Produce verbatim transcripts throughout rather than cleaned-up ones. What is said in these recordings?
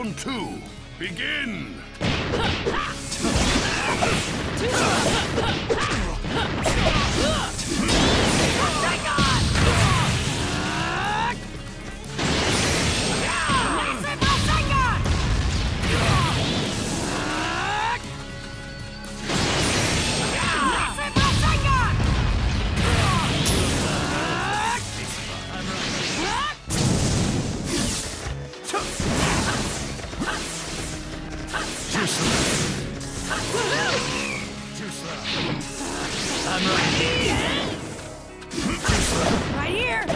Round two, begin! I'm right. Right here.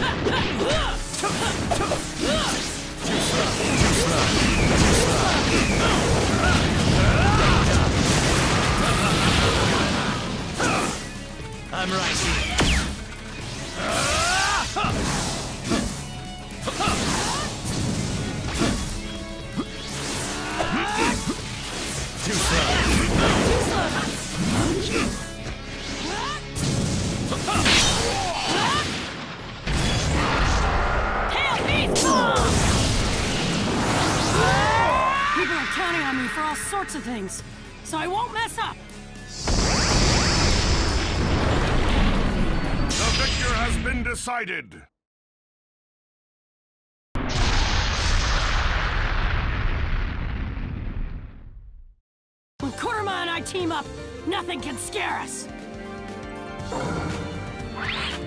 I'm right here. Too slow. People are counting on me for all sorts of things, so I won't mess up. The victor has been decided. When Kurama and I team up, nothing can scare us.